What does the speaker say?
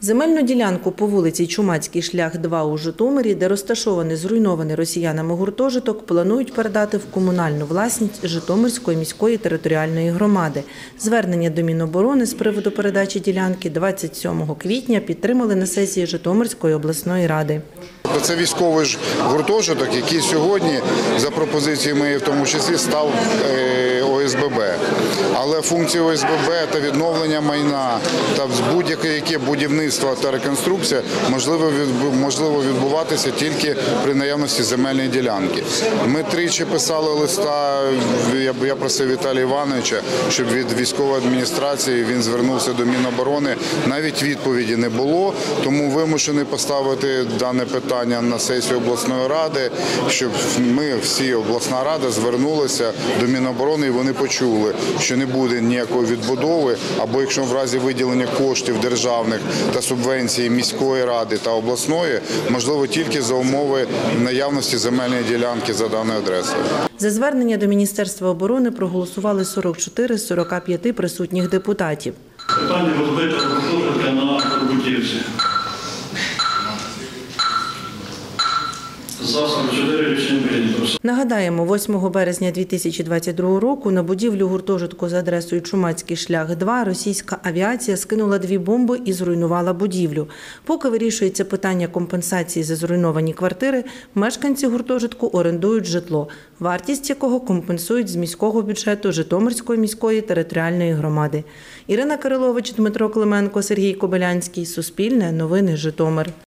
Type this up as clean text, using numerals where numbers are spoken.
Земельну ділянку по вулиці Чумацький шлях, 2 у Житомирі, де розташований зруйнований росіянами гуртожиток, планують передати в комунальну власність Житомирської міської територіальної громади. Звернення до Міноборони з приводу передачі ділянки 27 квітня підтримали на сесії Житомирської обласної ради. Це військовий ж гуртожиток, який сьогодні, за пропозицією моєї в тому числі, став ОСББ. Але функції ОСББ та відновлення майна та будь-яке будівництво та реконструкція можливо відбуватися тільки при наявності земельної ділянки. Ми тричі писали листа, я просив Віталія Івановича, щоб від військової адміністрації він звернувся до Міноборони. Навіть відповіді не було, тому вимушений поставити дане питання на сесію обласної ради, щоб ми, всі обласна рада, звернулися до Міноборони і вони почули, що не буде ніякої відбудови, або якщо в разі виділення коштів державних та субвенції міської ради та обласної, можливо тільки за умови наявності земельної ділянки за даною адресою. За звернення до Міністерства оборони проголосували 44 з 45 присутніх депутатів. Питання розбитого гуртожитка на Турбутівці. За 44 рішення прийнято. Нагадаємо, 8 березня 2022 року на будівлю гуртожитку за адресою Чумацький шлях, 2 російська авіація скинула 2 бомби і зруйнувала будівлю. Поки вирішується питання компенсації за зруйновані квартири, мешканці гуртожитку орендують житло, вартість якого компенсують з міського бюджету Житомирської міської територіальної громади. Ірина Кирилович, Дмитро Клименко, Сергій Кобилянський. Суспільне новини, Житомир.